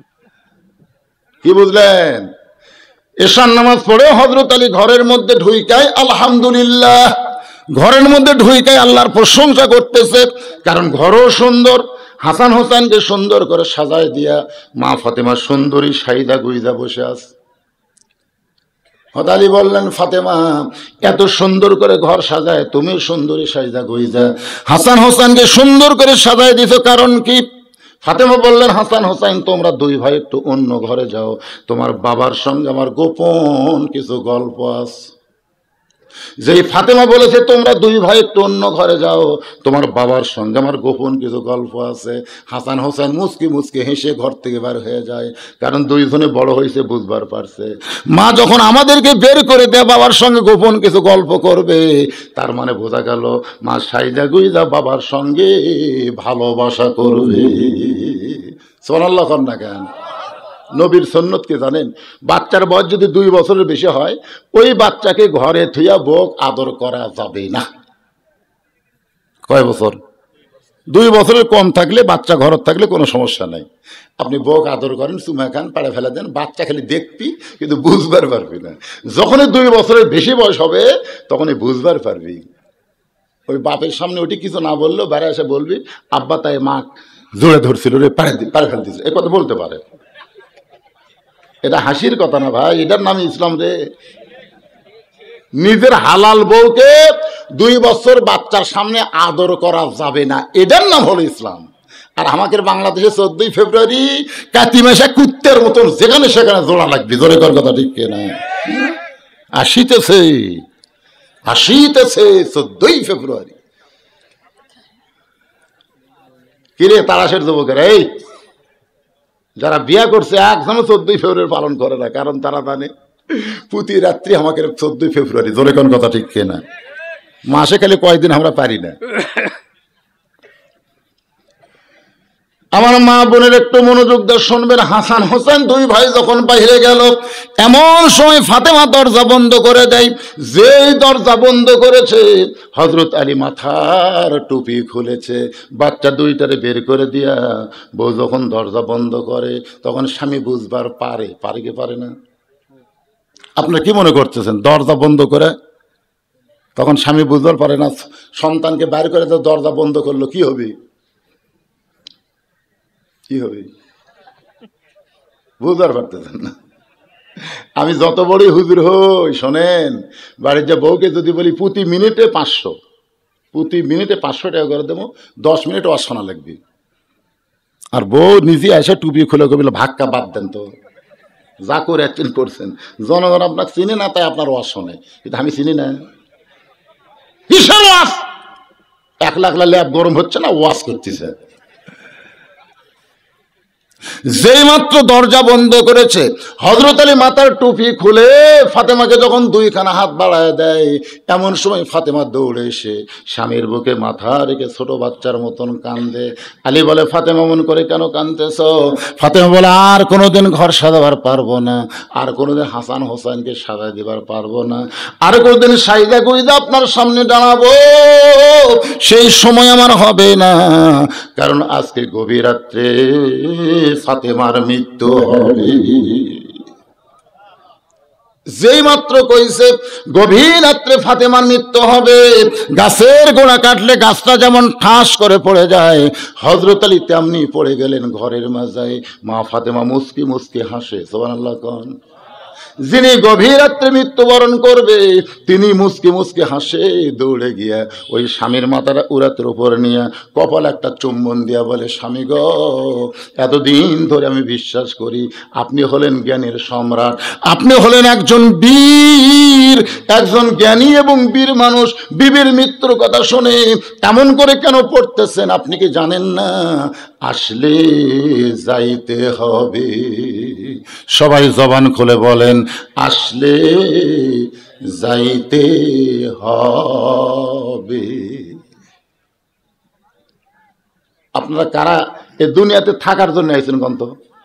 কি বুঝলেন? এশার নামাজ পড়ে হযরত আলী ঘরের মধ্যে ঢুইকায় আলহামদুলিল্লাহ, ঘরের মধ্যে ঢুইকায় আল্লাহর প্রশংসা করতেছে। কারণ ঘরও সুন্দর, হাসান হোসেনকে সুন্দর করে সাজায় দিয়া মা ফাতেমা সুন্দরী সাইদা গুইজা বসে আছে। হযরত আলী বললেন, ফাতেমা এত সুন্দর করে ঘর সাজায়, তুমি সুন্দরী সাইদা গুইজা হাসান হোসেনকে সুন্দর করে সাজায় দিছো, কারণ কি? ফাতেমা বললেন, হাসান হোসেন তোমরা দুই ভাই একটু অন্য ঘরে যাও, তোমার বাবার সঙ্গে আমার গোপন কিছু গল্প আছে। যেই ফাতেমা বলেছে তোমরা দুই ভাই একটু অন্য ঘরে যাও, তোমার বাবার সঙ্গে আমার গোপন কিছু গল্প আছে, হাসান হোসেন মুচকি মুচকি হেসে ঘর থেকে বের হয়ে যায়। কারণ দুইজনে বড় হয়েছে, বুঝবার পারছে মা যখন আমাদেরকে বের করে দেয় বাবার সঙ্গে গোপন কিছু গল্প করবে, তার মানে বোঝা গেল মা সাইদা গুইজা বাবার সঙ্গে ভালোবাসা করবে। সুবহানাল্লাহ কর না কেন? নবীর সুন্নত কি জানেন? বাচ্চার বয়স যদি দুই বছরের বেশি হয়, ওই বাচ্চাকে ঘরে থুইয়া বোক আদর করা যাবে না। কয় বছর? দুই বছরের কম থাকলে, বাচ্চা ঘরে থাকলে কোনো সমস্যা নাই। আপনি বোক আদর করেন, চুমা খান, পাড়ে ফেলে দেন, বাচ্চা খালি দেখবি কিন্তু বুঝবার পারবি না। যখনই দুই বছরের বেশি বয়স হবে তখনই বুঝবার পারবি। ওই বাপের সামনে ওটি কিছু না বললেও বাইরে এসে বলবি, আব্বা তাই মা জোরে ধরছিল রে, পাড়ে পাড়ে ফেলে দিয়েছিল, এ কথা বলতে পারে। এটা হাসির কথা না ভাই, এটার নামই ইসলাম রে। নিজের হালাল বউকে দুই বছর বাচ্চার সামনে আদর করা যাবে না, এটার নাম হলো ইসলাম। আর আমাদের বাংলাদেশে চোদ্দই ফেব্রুয়ারি কাতি মাসে কুত্তের মতন যেখানে সেখানে জোড়া লাগবে। জোরে কর কথা ঠিক কিনা? আসিতেছে আসিতেছে চোদ্দই ফেব্রুয়ারি। কিরে তারাশের যুবকেরা, এই যারা বিয়া করছে একজনও চোদ্দই ফেব্রুয়ারি পালন করে না, কারণ তারা জানে প্রতি রাত্রি আমাকে চোদ্দই ফেব্রুয়ারি। জোরে কোন কথা ঠিক কিনা? মাসে খালি কয়েকদিন আমরা পারি না। আমার মা বোনের একটু মনোযোগ দিয়ে শুনবেন। হাসান হোসেন দুই ভাই যখন বাইরে গেল, এমন সময় ফাতেমা দরজা বন্ধ করে দেয়। যেই দরজা বন্ধ করেছে, হযরত আলী মাথার টুপি খুলেছে, বাচ্চা দুইটারে বের করে দিয়া বউ যখন দরজা বন্ধ করে, তখন স্বামী বুঝবার পারে, পারে কি পারে না? আপনারা কি মনে করতেছেন? দরজা বন্ধ করে তখন স্বামী বুঝবার পারে না, সন্তানকে বাইর করে তো দরজা বন্ধ করলো, কি হবে? কি হবে বুঝতে পারতেছেন না। আমি যত বড়ই হুজুর হই, শোনেন, বাড়ির যে বউকে যদি বলি প্রতি মিনিটে পাঁচশো প্রতি মিনিটে পাঁচশো টাকা করে দেবো, দশ মিনিট অশোনা লাগবে। আর বউ নিজে এসে টুপি খুলে কবিল ভাক্কা বাদ দেন তো, যা করে অ্যাক্টিং করছেন, জনগণ আপনাকে চিনে না, তাই আপনার ওয়াজ শোনে, কিন্তু আমি চিনি না। কিসের ওয়াজ? এক লাখ ল্যাব গরম হচ্ছে না, ওয়াজ করতেছে। যেই মাত্র দরজা বন্ধ করেছে, হযরত আলী মাথার টুপি খুলে ফাতেমাকে যখন দুইখানা হাত বাড়ায় দেয়, এমন সময় ফাতেমা দৌড়ে এসে স্বামীর বুকে মাথা রেখে ছোট বাচ্চার মতন কান্দে। আলী বলে, ফাতেমা মন করে কেন কাঁদতেছ? ফাতেমা বলে, আর কোনোদিন ঘর সাজাবার পারবো না, আর কোনোদিন হাসান হোসেনকে সাজা দিবার পারবো না, আর কোনোদিন সাইদা গুইদা আপনার সামনে দাঁড়াবো, সেই সময় আমার হবে না। কারণ আজকে গভীর রাত্রে ফাতেমার মৃত্যু হবে। যেই মাত্র কইছে গভীর রাত্রে ফাতেমার মৃত্যু হবে, গাছের গোড়া কাটলে গাছটা যেমন ঠাস করে পড়ে যায়, হযরত আলী তেমনি পড়ে গেলেন ঘরের মাঝায়। মা ফাতেমা মুস্কি মুস্কি হাসে, সুবহানাল্লাহ কোন। যিনি গভীর রাত্রে মৃত্যুবরণ করবে, তিনি মুস্কি মুস্কি হাসে, দৌড়ে গিয়া ওই স্বামীর মাথাটা উরাতের উপর নিয়ে কপাল একটা চুম্বন দিয়া বলে, স্বামী গো, এতদিন ধরে আমি বিশ্বাস করি আপনি হলেন জ্ঞানের সম্রাট, আপনি হলেন একজন বীর, একজন জ্ঞানী এবং বীর মানুষ। বিবির মৃত্যুর কথা শুনে এমন করে কেন পড়তেছেন? আপনি কি জানেন না আসলে যাইতে হবে? সবাই জবান খুলে বলেন, আসলে যাইতে হবে। আপনারা কারা এ দুনিয়াতে থাকার জন্য আইছেন? গন্ত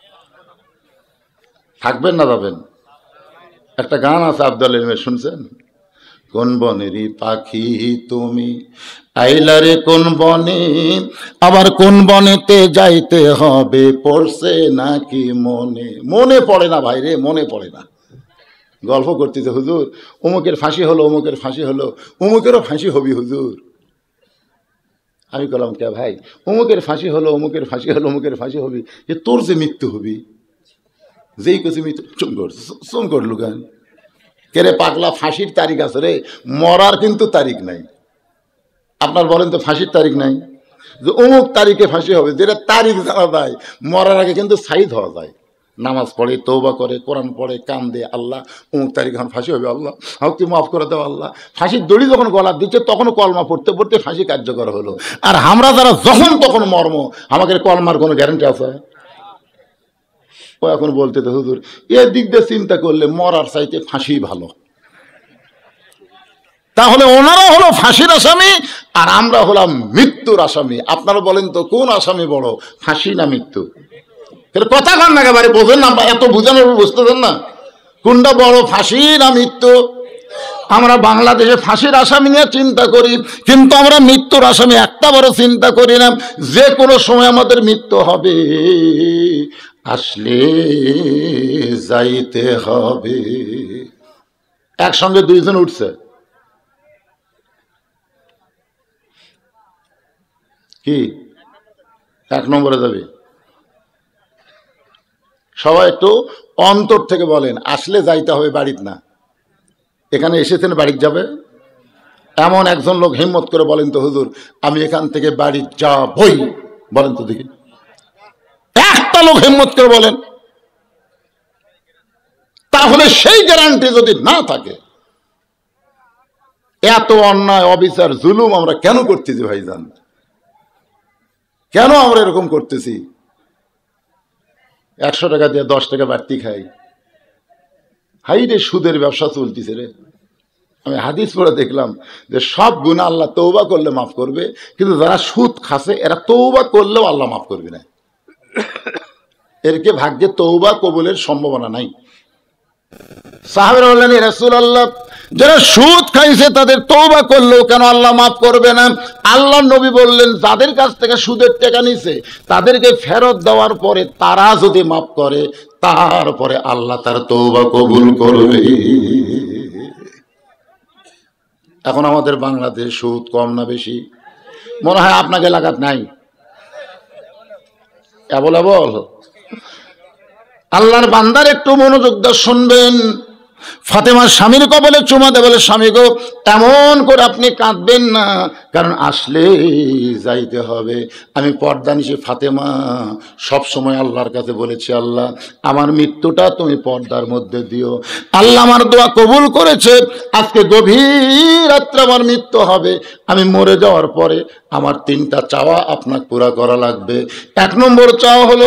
থাকবেন না যাবেন? একটা গান আছে আব্দুল ইলমের, শুনছেন? কোন বনেরই পাখি তুমি আইলারে কোন বনে, আবার কোন বনেতে যাইতে হবে, পড়ছে নাকি মনে? মনে পড়ে না ভাই রে, মনে পড়ে না। গল্প করতেছে, হুজুর অমুকের ফাঁসি হলো, অমুকের ফাঁসি হলো, অমুকেরও ফাঁসি হবি হুজুর। আমি বললাম, কে ভাই? অমুকের ফাঁসি হলো, অমুকের ফাঁসি হলো, অমুকের ফাঁসি হবি, যে তোর যে মৃত্যু হবি, যেই কছি মৃত্যু, চুম কর চুম করলু গান। কেরে পাগলা, ফাঁসির তারিখ আছে রে, মরার কিন্তু তারিখ নাই। আপনার বলেন তো ফাঁসির তারিখ নাই? যে অমুক তারিখে ফাঁসি হবে, যেটা তারিখ জানা যায়, মরার আগে কিন্তু সাইদ হওয়া যায়। নামাজ পড়ে, তওবা করে, কোরআন পড়ে, কান্দে, আল্লাহ অমুক তারিখ এখন ফাঁসি হবে, আল্লাহ হাও তুই মাফ করে দাও আল্লাহ। ফাঁসির দড়ি যখন গলা দিচ্ছে, তখনও কলমা পড়তে পড়তে ফাঁসি কার্যকর হলো। আর আমরা যারা যখন তখন মর্ম, আমাদের কলমার কোনো গ্যারান্টি আছে? ও এখন বলতে তো, হুজুর এর দিক দিয়ে চিন্তা করলে মরার চাইতে ফাঁসি ভালো। তাহলে ওনারা হলো ফাঁসির আসামি, আর আমরা হলাম মৃত্যুর আসামি। আপনারা বলেন তো কোন আসামি বড়, ফাঁসি না মৃত্যু? কথা কন না, একেবারে বোঝেন না, এত বুঝানোর বুঝতেছেন না কোনটা বড়, ফাঁসি না মৃত্যু? আমরা বাংলাদেশে ফাঁসির আসামি নিয়ে চিন্তা করি, কিন্তু আমরা মৃত্যুর আসামি একটা বড় চিন্তা করি না। যে কোনো সময় আমাদের মৃত্যু হবে, আসলে যাইতে হবে। একসঙ্গে দুইজন উঠছে, কি এক নম্বরে যাবে? সবাই একটু অন্তর থেকে বলেন, আসলে যাইতে হবে, বাড়িতে না। এখানে এসেছেন বাড়ি যাবে, এমন একজন লোক হিম্মত করে বলেন তো, হুজুর আমি এখান থেকে বাড়ি যাবই, বলেন তো দেখি। একটা লোক হিম্মত করে বলেন। তাহলে সেই গ্যারান্টি যদি না থাকে, এত অন্যায়, অবিচার, জুলুম আমরা কেন করতেছি ভাইজান? কেন আমরা এরকম করতেছি? একশো টাকা দিয়ে দশ টাকা বাড়তি খাই, হাই রে সুদের ব্যবসা চলতেছে রে। আমি হাদিস পড়ে দেখলাম যে সব গুনাহ আল্লাহ তওবা করলে মাফ করবে, কিন্তু যারা সুদ খাচ্ছে এরা তওবা করলেও আল্লাহ মাফ করবে না। এর কি ভাগ্যে তওবা কবুলের সম্ভাবনা নাই? সাহাবীরা বললেন, ইয়া রাসূলুল্লাহ, যারা সুদ খাইছে তাদের তওবা করলেও কেন আল্লাহ মাফ করবে না? আল্লাহর নবী বললেন, যাদের কাছ থেকে সুদের টাকা নিছে তাদেরকে ফেরত দেওয়ার পরে তারা যদি মাফ করে তারপরে আল্লাহ তার তওবা কবুল করবে। এখন আমাদের বাংলাদেশ সুদ কম না বেশি? মনে হয় আপনাকে লাগাত নাই, অ্যাভেলেবল। আল্লাহর বান্দার একটু মনোযোগ দিয়ে শুনবেন। ফাতেমার স্বামীর কবলে চুমা দেয়, বলে স্বামী গো এমন করে আপনি কাঁদবেন না, কারণ আসলে যাইতে হবে। আমি পর্দানিশী ফাতেমা সব সময় আল্লাহর কাছে বলেছি, আল্লাহ আমার মৃত্যুটা তুমি পর্দার মধ্যে দিও। আল্লাহ আমার দোয়া কবুল করেছে। আজকে গভীর রাত্রে আমার মৃত্যু হবে। আমি মরে যাওয়ার পরে আমার তিনটা চাওয়া আপনাকে পুরা করা লাগবে। এক নম্বর চাওয়া হলো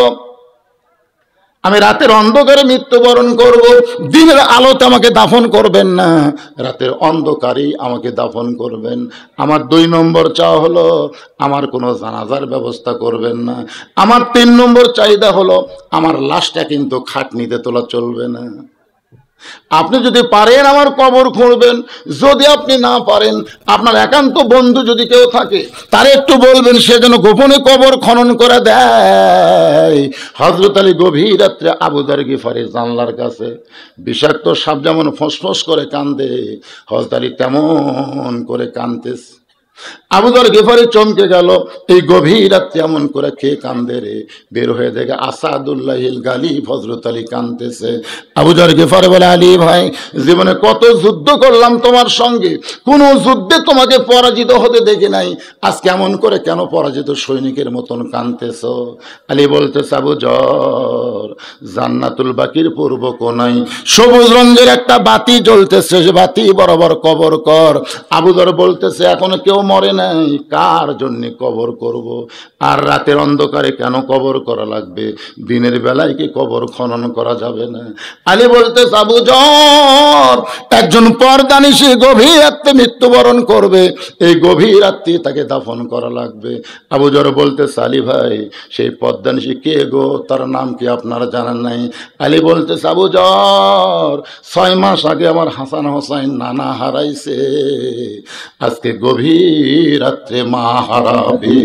আমি রাতের অন্ধকারে মৃত্যুবরণ করব, দিনের আলোতে আমাকে দাফন করবেন না, রাতের অন্ধকারেই আমাকে দাফন করবেন। আমার দুই নম্বর চাওয়া হলো আমার কোনো জানাজার ব্যবস্থা করবেন না। আমার তিন নম্বর চাহিদা হলো আমার লাশটা কিন্তু খাটনিতে তোলা চলবে না। আপনি যদি পারেন আমার কবর খুঁড়বেন, যদি আপনি না পারেন আপনার একান্ত বন্ধু যদি কেউ থাকে তারে একটু বলবেন সে যেন গোপনে কবর খনন করে দেয়। হযরত আলী গভীর রাত্রে আবু যর গিফারী জানলার কাছে বিষাক্ত সাপ যেমন ফোঁস করে কান্দে, হযরত আলী তেমন করে কাঁদতেছে। আবু যর গিফারী চমকে গেল, এই গভীর রাত্রে এমন করে খেয়ে কান্দে রে। বের হয়ে দেখে আসাদুল্লাহিল গালিব হযরত আলী কাঁদতেছে। আবু যর গিফারী বলে, আলী ভাই জীবনে কত যুদ্ধ করলাম তোমার সঙ্গে, কোনো যুদ্ধে তোমাকে পরাজিত হতে দেখি নাই, আজ কেমন করে কেন পরাজিত সৈনিকের মতন কাঁদতেছ? আলী বলতেছে, আবু যর জান্নাতুল বাকির পূর্ব কোনায় সবুজ রঙের একটা বাতি জ্বলতেছে, সে বাতি বরাবর কবর কর। আবু যর বলতেছে, এখনো কেউ মরে নাই, কার জন্য কবর করব? আর রাতের অন্ধকারে কেন কবর করা লাগবে? দিনের বেলায় কি কবর খনন করা যাবে না? আলী বলতে, আবু যর একজন পর্দানিশী গভীর রাতে মৃত্যুবরণ করবে, এই গভীর রাতে তাকে দাফন করা লাগবে। আবু যর বলতে, আলী ভাই সেই পর্দানিশী কে গো, তার নাম কি আপনারা জানেন নাই? আলী বলতে, আবু যর ছয় মাস আগে আমার হাসান হোসাইন নানা হারাইছে, আজকে গভীর রাত্রে মা হারাবে।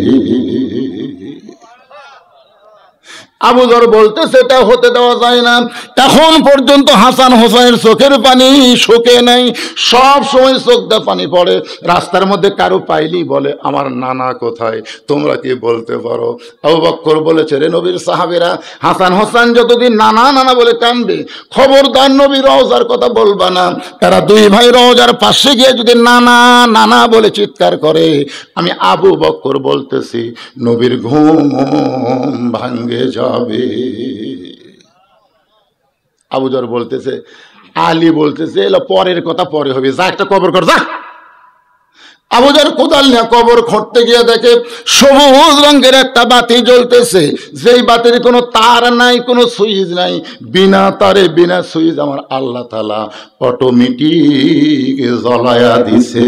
আবু যর বলতে সেটা হতে দেওয়া যায় না। এখন পর্যন্ত হাসান হোসেনের চোখের পানি শুকে নাই, সব সময় চোখ দিয়ে পানি পড়ে। রাস্তার মধ্যে কারো পাইলি বলে, আমার নানা কোথায়, তোমরা কি বলতে পারো? আবু বকর বলেছে, রে নবীর সাহাবীরা, হাসান হোসেন যতদিন নানা নানা বলে কাঁদবে খবরদার নবীর রওজার কথা বলবা না। এরা দুই ভাই রওজার পাশে গিয়ে যদি নানা নানা বলে চিৎকার করে, আমি আবু বকর বলতেছি নবীর ঘুম ভাঙ্গে যায়। আবু যর বলতেছে, আলী বলতেছে এলো পরের কথা পরে হবে, যা একটা কবর কর যা। আবু যর কোদাল নিয়ে কবর খুঁড়তে গিয়ে দেখে সবুজ রঙের একটা বাতি জ্বলতেছে, যেই বাতির কোনো তার নাই, কোনো সুইচ নাই, বিনা তারে বিনা সুইচ আমার আল্লাহ তাআলা অটোমেটিক জ্বলায়া দিছে।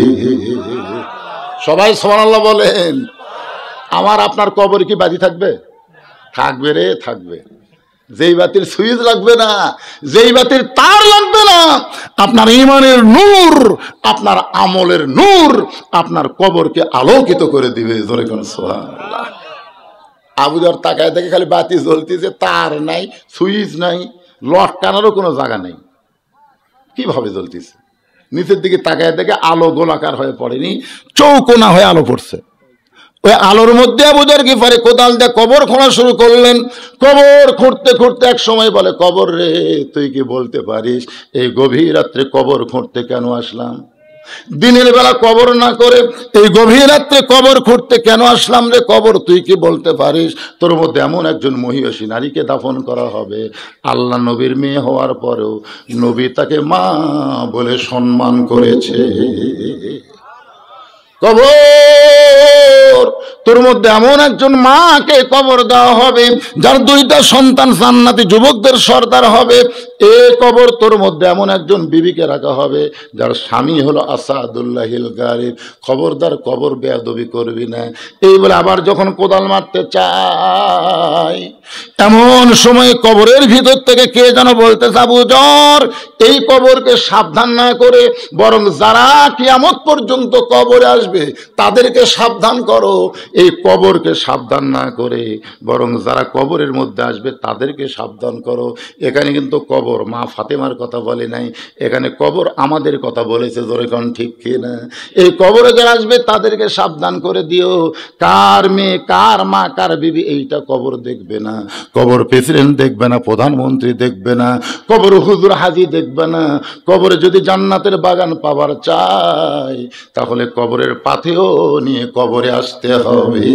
সবাই সুবহানাল্লাহ বলেন। আমার আপনার কবর কি বাতি থাকবে? থাকবে রে, থাকবে। যেই বাতির সুইচ লাগবে না, যেই বাতির তার লাগবে না, আপনার ঈমানের নূর, আপনার আমলের নূর আপনার কবরকে আলোকিত করে দিবে। জোরে কোন সুবহানাল্লাহ। আবু যর তাকায় দেখে খালি বাতি জ্বলতেছে, তার নাই, সুইচ নাই, লটকানোরও কোনো জায়গা নেই, কিভাবে জ্বলতেছে? নিচের দিকে তাকায় দেখে আলো গোলাকার হয়ে পড়েনি, চৌকোনা হয়ে আলো পড়ছে। ওই আলোর মধ্যে আবু যর গিফারী কোদাল দিয়ে কবর খোঁড়া শুরু করলেন। কবর খুঁড়তে খুঁড়তে এক সময় বলে, কবর রে তুই কি বলতে পারিস এই গভীর রাত্রে কবর খুঁড়তে কেন আসলাম? দিনের বেলা কবর না করে এই গভীর রাত্রে কবর খুঁড়তে কেন আসলাম রে? কবর তুই কি বলতে পারিস তোর মধ্যে এমন একজন মহিষী নারীকে দাফন করা হবে, আল্লাহ নবীর মেয়ে হওয়ার পরেও নবী তাকে মা বলে সম্মান করেছে। কবর তোর মধ্যে এমন একজন মাকে কবর দেওয়া হবে যার দুইটা সন্তান জান্নাতি যুবকদের সর্দার হবে। এ কবর তোর মধ্যে এমন একজন বিবিকে রাখা হবে যার স্বামী হলো আসাদুল্লাহিল গালিব। খবরদার কবর বেয়াদবি করবি না। এই বলে আবার যখন কোদাল মারতে চাই, এমন সময় কবরের ভিতর থেকে কে যেন বলতেছে, আবু যর, এই কবরকে সাবধান না করে বরং যারা কিয়ামত পর্যন্ত কবরে আসবে তাদেরকে সাবধান করো। এই কবরকে সাবধান না করে বরং যারা কবরের মধ্যে আসবে তাদেরকে সাবধান করো। এখানে কিন্তু কবর মা ফাতেমার কথা বলে নাই, এখানে কবর আমাদের কথা বলেছে। জোরে কোন ঠিক কিনা? এই কবরে যারা আসবে তাদেরকে সাবধান করে দিও। কার মেয়ে, কার মা, কার বিবি এইটা কবর দেখবে না। কবর প্রেসিডেন্ট দেখবে না, প্রধানমন্ত্রী দেখবে না, কবর হুজুর হাজি দেখবে না। কবরে যদি জান্নাতের বাগান পাবার চাই তাহলে কবরের পাথেও নিয়ে কবরে আসতে হবে।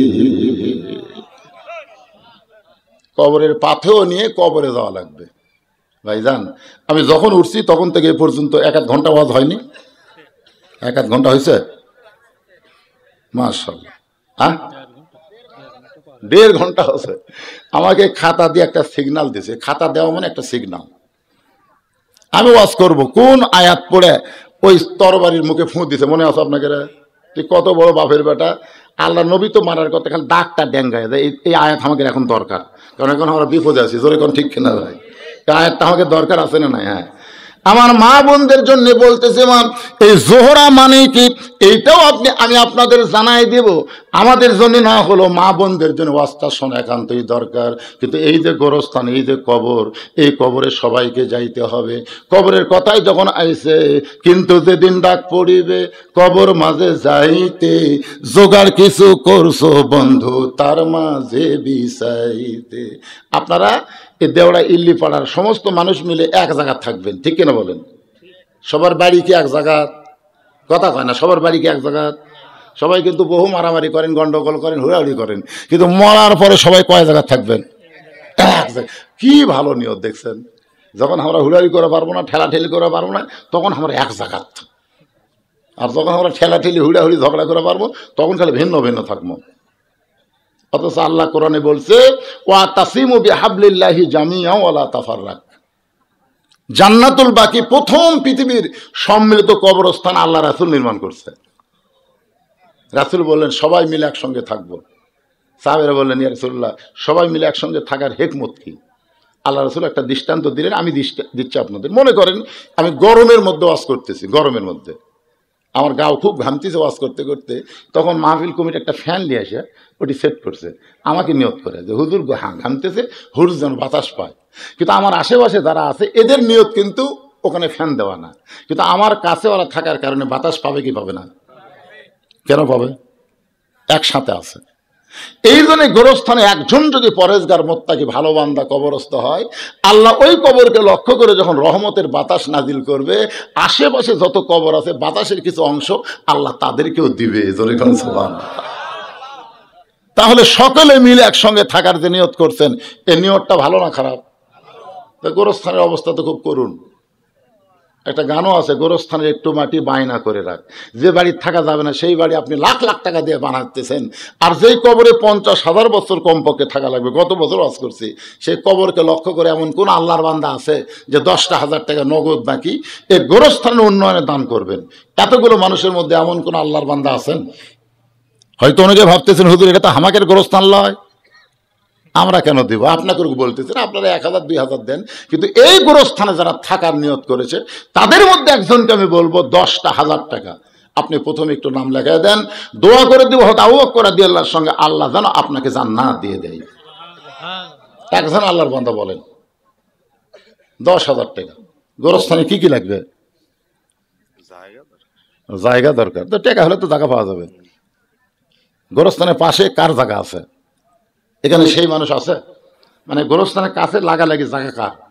কবরের পাথেও নিয়ে কবরে যাওয়া লাগবে। ভাইজান, আমি যখন উঠছি তখন থেকে এ পর্যন্ত এক আধ ঘন্টা ওয়াজ হয়নি? এক আধ ঘন্টা হয়েছে? মাশাআল্লাহ। হ্যাঁ, দেড় ঘন্টা হচ্ছে। আমাকে খাতা দিয়ে একটা সিগনাল দিয়েছে। খাতা দেওয়া মানে একটা সিগনাল। আমি ওয়াজ করব, কোন আয়াত পড়ে ওই তরবারির মুখে ফুঁ দিছে মনে আছে আপনাকে? তুই কত বড় বাপের বেটা, আল্লাহ নবী তো মারার কথা, খালি দাগটা ডেঙ্গায় দেয়। এই আয়াত আমাকে এখন দরকার, কারণ এখন আমরা বিপদে আছি। জোরে কোন ঠিক কিনা ভাই? এই আয়াতটা আমাকে দরকার আছে না নাই? হ্যাঁ, আমার মা বোনদের জন্য বলতেছে, মা এই জোহরা মানে কি এইটাও আপনি আমি আপনাদের জানাই দেব। আমাদের জন্য না হলো মা বোনদের জন্য ওয়াজটা শোনা একান্তই দরকার। কিন্তু এই যে গোরস্থান, এই যে কবর, এই কবরে সবাইকে যাইতে হবে। কবরের কথাই যখন আইছে, কিন্তু যেদিন ডাক পড়িবে কবর মাঝে যাইতে, জোগাড় কিছু করছো বন্ধু তার মাঝে বিছাইতে। আপনারা এই দেওড়া ইল্লি পাড়ার সমস্ত মানুষ মিলে এক জায়গা থাকবেন, ঠিক কিনা বলেন? সবার বাড়ি কি এক জায়গা? কথা কয় না, সবার বাড়ি কি এক জায়গা? সবাই কিন্তু বহু মারামারি করেন, গন্ডগোল করেন, হুড়াহুড়ি করেন, কিন্তু মরার পরে সবাই কয় জায়গা থাকবেন? এক জায়গা। কি ভালো নিয়ত দেখছেন! যখন আমরা হুড়াহুড়ি করে পারবো না, ঠেলাঠেলি করে পারবো না, তখন আমরা এক জায়গা। আর যখন আমরা ঠেলাঠেলি হুড়াহুড়ি ঝগড়া করে পারবো তখন খালি ভিন্ন ভিন্ন থাকবো। অথচ আল্লাহ কোরআনে বলছে, ওয়া তাসিমু বিহাবলিল্লাহি জামিআ ওয়ালা তাফাররাক। জান্নাতুল বাকি প্রথম পৃথিবীর সম্মিলিত কবরস্থান আল্লাহ রাসূল নির্মাণ করছে। রাসূল বললেন সবাই মিলে একসঙ্গে থাকবো। সাহাবীরা বললেন, ইয়া রাসূলুল্লাহ, সবাই মিলে একসঙ্গে থাকার হিকমত কি? আল্লাহ রাসূল একটা দৃষ্টান্ত দিলেন, আমি দিচ্ছি আপনাদের। মনে করেন আমি গরমের মধ্যে ওয়াজ করতেছি, গরমের মধ্যে আমার গাও খুব ঘামতেছে ওয়াজ করতে করতে, তখন মাহফিল কমিটি একটা ফ্যান নিয়ে আসে ওটি সেট করছে, আমাকে নিয়ত করে যে হুজুর ঘামতেছে, হুজুর যেন বাতাস পায়। কিন্তু আমার আশেপাশে যারা আছে এদের নিয়ত কিন্তু ওখানে ফ্যান দেওয়া না, কিন্তু আমার কাছে ওরা থাকার কারণে বাতাস পাবে কি পাবে না? কেন পাবে? একসাথে আছে। এই জন্য গোরস্থানে একজন যদি পরেজগার মোত্তাকি ভালো বান্দা কবরস্থ হয়, আল্লাহ ওই কবরকে লক্ষ্য করে যখন রহমতের বাতাস নাজিল করবে, আশেপাশে যত কবর আছে বাতাসের কিছু অংশ আল্লাহ তাদেরকেও দিবে। তাহলে সকলে মিলে একসঙ্গে থাকার যে নিয়ত করছেন, এই নিয়তটা ভালো না খারাপ? গোরস্থানের অবস্থা তো খুব করুণ। একটা গানও আছে, গোরস্থানের একটু মাটি বায়না করে রাখ। যে বাড়ি থাকা যাবে না সেই বাড়ি আপনি লাখ লাখ টাকা দিয়ে বানাতেছেন, আর যেই কবরে পঞ্চাশ হাজার বছর কমপক্ষে থাকা লাগবে। গত বছর ওয়াজ করছি, সেই কবরকে লক্ষ্য করে এমন কোন আল্লাহর বান্দা আছে যে দশটা হাজার টাকা নগদ বাকি এই গোরস্থানের উন্নয়নে দান করবেন? এতগুলো মানুষের মধ্যে এমন কোন আল্লাহর বান্দা আছেন? হয়তো অনেকে ভাবতেছেন, হুজুর এটা তো হামাকের গোরস্থান লয়, আমরা কেন দিব? আপনাকে বলতেছেন আপনারা এক হাজার দুই হাজার দেন, কিন্তু এই গোরস্থানে যারা থাকার নিয়ত করেছে তাদের মধ্যে একজনকে আমি বলবো দশটা হাজার টাকা আপনি প্রথমে একটু নাম লেখাই দেন, দোয়া করে দিব হয়তো আবু বকর রাদিয়াল্লাহুর সঙ্গে আল্লাহ যেন আপনাকে জান্নাত দিয়ে দেয়। একজন আল্লাহর বান্দা বলেন দশ হাজার টাকা। গোরস্থানে কি কি লাগবে? জায়গা দরকার। তো টাকা হলে তো জায়গা পাওয়া যাবে। গোরস্থানের পাশে কার জায়গা আছে? এখানে সেই মানুষ আছে? মানে গোরস্থানের কাছে লাগালাগি জায়গা কার?